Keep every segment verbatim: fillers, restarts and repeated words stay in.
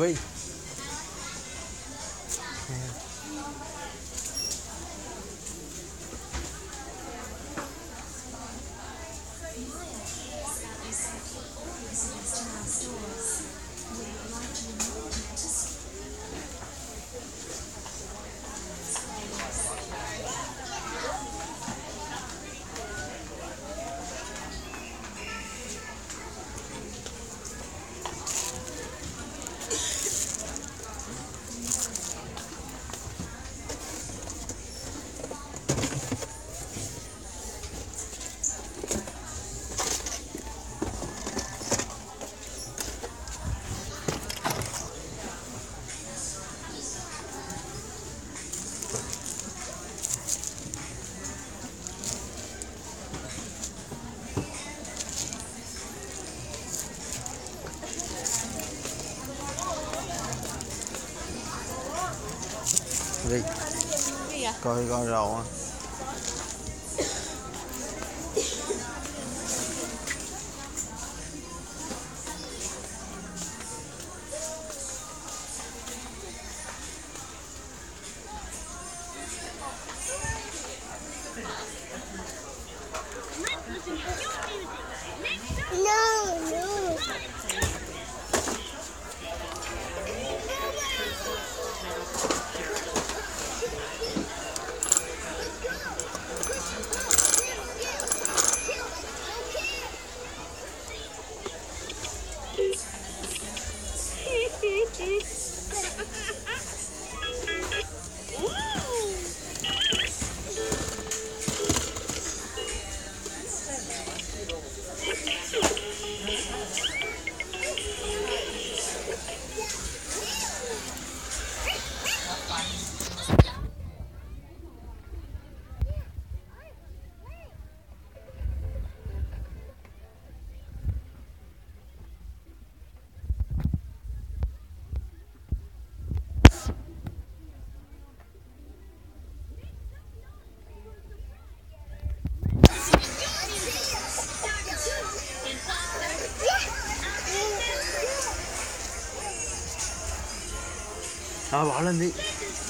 Wait. Gì? Gì à? Coi con rầu á. No, no. Thôi bỏ lên đi.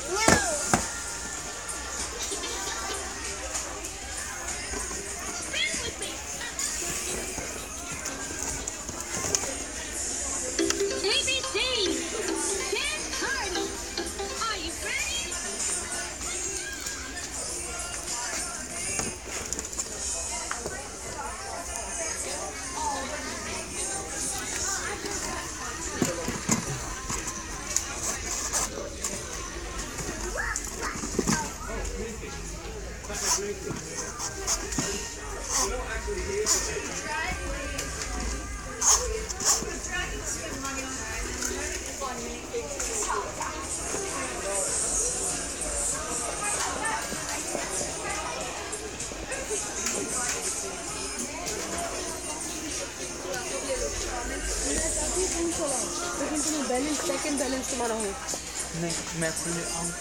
लेकिन तुम्हें balance second balance तुम्हारा हो नहीं मैं अपने आऊँ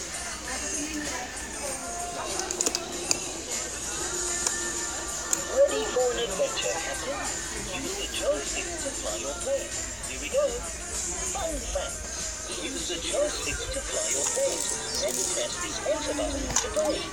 Ready for an adventure, Captain? Use the joystick to fly your plane. Here we go. Fun fact. Use the joystick to fly your plane. Then press the enter button to brake.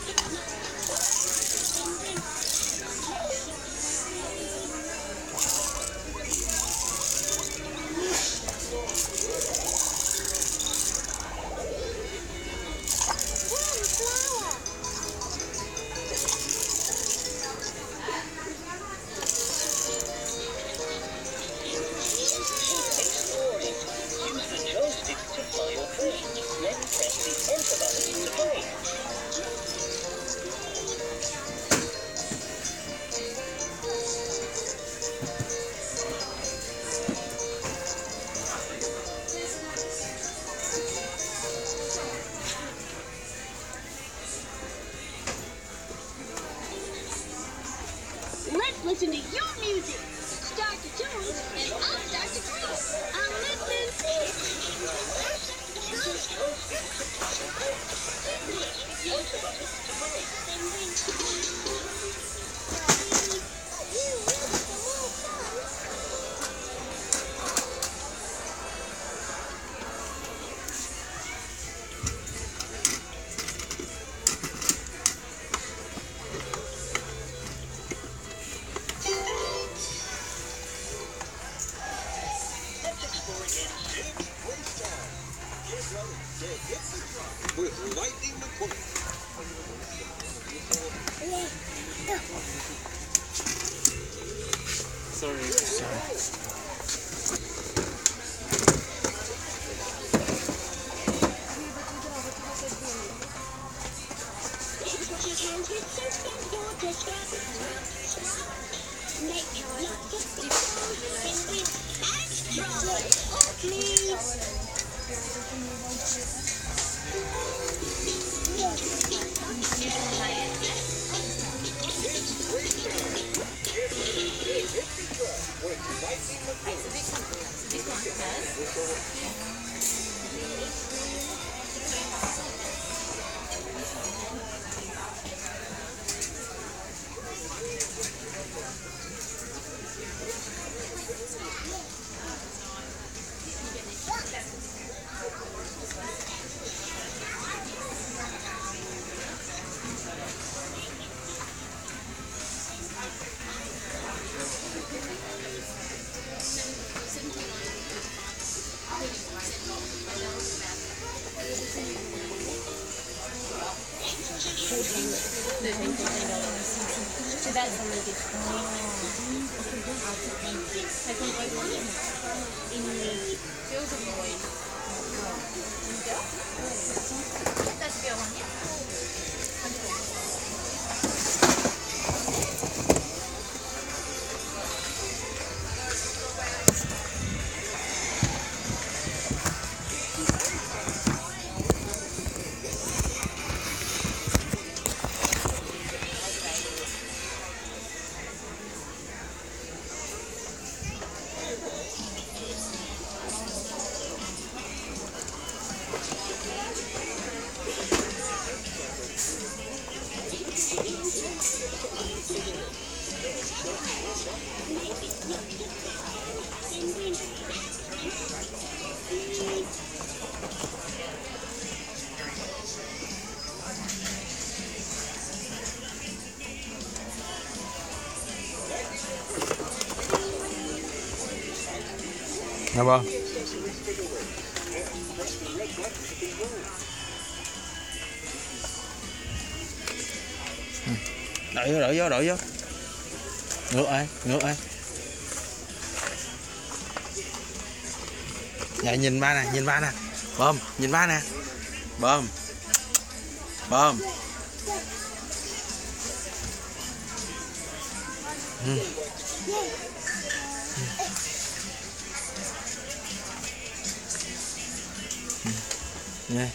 With Lightning McQueen. Sorry. Sorry. So that's the movie. I can buy one in fields of oil. That's the one, yeah? Nghe không? Đợi vô, đợi vô, đợi vô. Ngược ai, ngược ai. Dạ nhìn ba nè, nhìn ba nè. Bơm, nhìn ba nè. Bơm. Bơm. Ừ. Nè.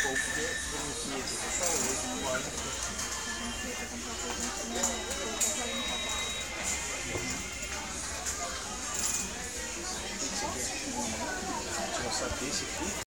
pouco de brinquedo. Só hoje, embora. Deixa eu saber se aqui.